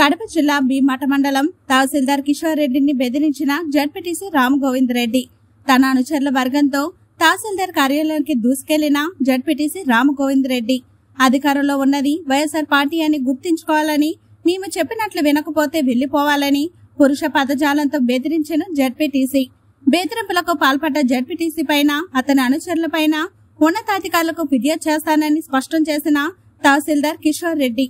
కడప జిల్లా భీమట మండలం తహసీల్దార్ కిషోర్ రెడ్డిని బెదిరించిన జడ్పీటీసీ రామగోవింద్ రెడ్డి తన అనుచరుల వర్గంతో తహసీల్దార్ కార్యాలయానికి దూసుకెళ్లిన జడ్పీటీసీ రామగోవింద్ రెడ్డి అధికారంలో ఉన్నది వైఎస్ఆర్ పార్టీ అని గుర్తించుకోవాలని, మేము చెప్పినట్లు వినకపోతే వెళ్లిపోవాలని పురుష పదజాలంతో బెదిరించిన జడ్పీటీసీ. బెదిరింపులకు పాల్పడ్డ జడ్పీటీసీ పైన, అతని అనుచరుల పైన ఉన్నతాధికారులకు ఫిర్యాదు చేస్తానని స్పష్టం చేసిన తహసీల్దార్ కిషోర్ రెడ్డి.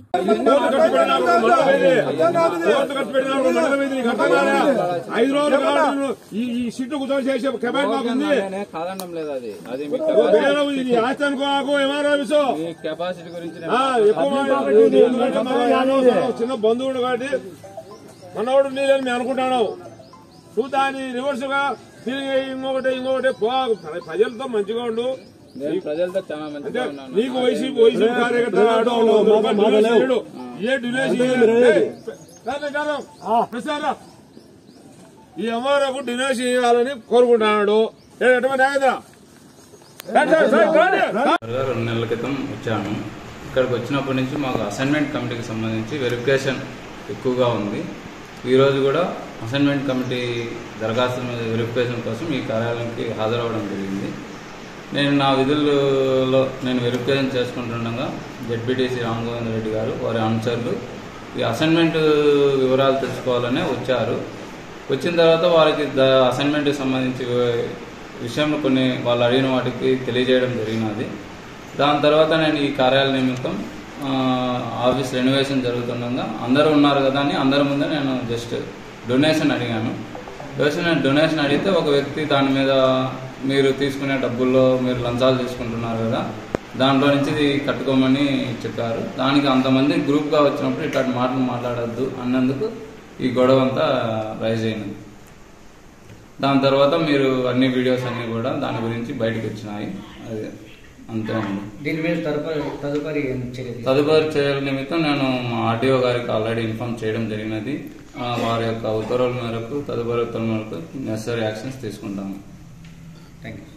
చిన్న బంధువుడు కాబట్టి మనవాడు నీళ్ళని మేము అనుకుంటాను. నువ్వు దాన్ని రివర్స్ గా ఇంకొకటి ప్రజలతో మంచిగా ఉండు. ప్రజలతో చాలా మంచిగా నీకు వైసీపీ కార్యకర్త ఈ అమ్మాయికు డొనేషన్ ఇవ్వాలని కోరుకుంటున్నాడు. 2 నెలల క్రితం వచ్చాను. ఇక్కడికి వచ్చినప్పటి నుంచి మాకు అసైన్మెంట్ కమిటీకి సంబంధించి వెరిఫికేషన్ ఎక్కువగా ఉంది. ఈరోజు కూడా అసైన్మెంట్ కమిటీ దరఖాస్తుల మీద వెరిఫికేషన్ కోసం ఈ కార్యాలయానికి హాజరవ్వడం జరిగింది. నేను నా విధుల్లో వెరిఫికేషన్ చేసుకుంటుండగా జడ్పీటీసీ రామగోవింద్ రెడ్డి గారు, వారి అనుచరులు ఈ అసైన్మెంట్ వివరాలు తెలుసుకోవాలనే వచ్చారు. వచ్చిన తర్వాత వారికి అసైన్మెంట్కి సంబంధించి విషయంలో కొన్ని వాళ్ళు అడిగిన వాటికి తెలియజేయడం జరిగినది. దాని తర్వాత నేను ఈ కార్యాలయ నిమిత్తం ఆఫీస్ రెనోవేషన్ జరుగుతుండగా అందరూ ఉన్నారు కదా అని అందరి ముందే నేను జస్ట్ డొనేషన్ అడిగాను. డొనేషన్ అడిగితే ఒక వ్యక్తి దాని మీద మీరు తీసుకునే డబ్బుల్లో మీరు లంచాలు తీసుకుంటున్నారు కదా, దాంట్లో నుంచి ఇది కట్టుకోమని చెప్పారు. దానికి అంతమంది గ్రూప్గా వచ్చినప్పుడు ఇట్లాంటి మాటలు మాట్లాడద్దు అన్నందుకు ఈ గొడవ అంతా రైజ్ అయింది. దాని తర్వాత మీరు అన్ని వీడియోస్ అన్నీ కూడా దాని గురించి బయటకు వచ్చినాయి. అది అంతే అండి. దీని మీద తదుపరి చర్యల నిమిత్తం నేను మా ఆర్టీఓ గారికి ఆల్రెడీ ఇన్ఫార్మ్ చేయడం జరిగినది. వారి యొక్క ఉత్తర్వుల మేరకు తదుపరి ఉత్తర్వుల మేరకు నెసరీ యాక్షన్స్ తీసుకుంటాము. Thank you.